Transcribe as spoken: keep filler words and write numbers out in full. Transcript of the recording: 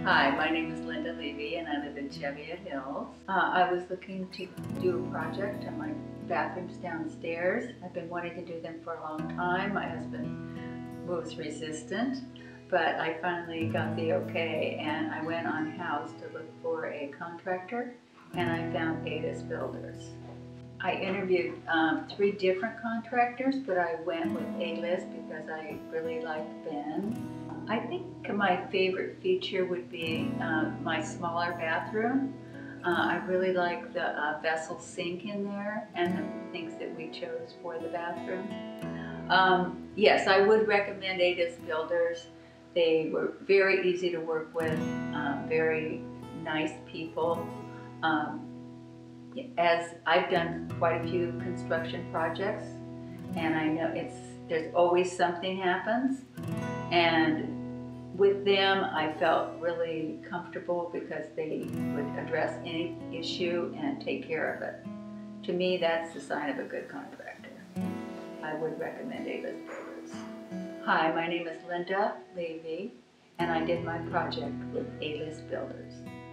Hi, my name is Linda Levy and I live in Cheviot Hills. Uh, I was looking to do a project on my bathrooms downstairs. I've been wanting to do them for a long time. My husband was resistant, but I finally got the okay, and I went on House to look for a contractor, and I found Ada's Builders. I interviewed um, three different contractors, but I went with A-List because I really liked Ben. I think my favorite feature would be uh, my smaller bathroom. Uh, I really like the uh, vessel sink in there and the things that we chose for the bathroom. Um, yes, I would recommend Ada's Builders. They were very easy to work with, uh, very nice people. Um, as I've done quite a few construction projects, and I know it's there's always something happens, and with them I felt really comfortable because they would address any issue and take care of it. To me, that's the sign of a good contractor. I would recommend Ada's Builders. Hi, my name is Linda Levy, and I did my project with A-List Builders.